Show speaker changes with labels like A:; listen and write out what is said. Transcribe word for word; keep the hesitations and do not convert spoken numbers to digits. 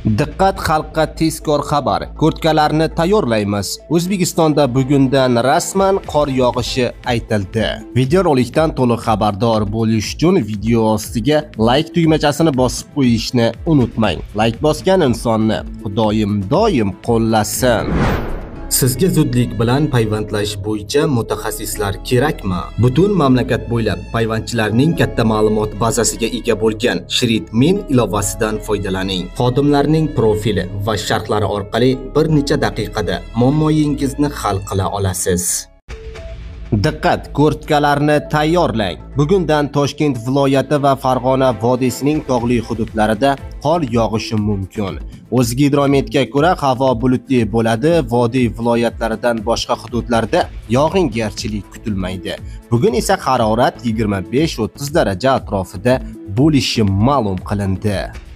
A: Diqqat, xalqqa tezkor xabar. Kurtkalarni tayyorlaymiz. O'zbekistonda bugundan rasman qor yog'ishi aytildi. Videorolikdan to'liq xabardor bo'lish uchun video ostiga like tugmachasini bosib qo'yishni unutmang. Like bosgan insonni Xudoyim doim qo'llasin. Sizga zudlik bilan payvandlash bo'yicha mutaxassislar kerakmi? Butun mamlakat bo'ylab payvandchilarning katta ma'lumot bazasiga ega bo'lgan ShritMin ilovasidan foydalaning. Xodimlarning profili va sharhlari orqali bir necha daqiqada muammoyingizni hal qila olasiz. Diqqat, kurtkalarni tayyorlang. Bugundan Toshkent viloyati va Farg'ona vodiysining tog'li hududlarida qor yog'ishi mumkin. O'zgidrometga ko'ra havo bulutli bo'ladi, vodiy viloyatlaridan boshqa hududlarda yog'ingarchilik kutilmaydi. Bugun esa harorat yigirma besh o'ttiz daraja atrofida bo'lishi ma'lum qilindi.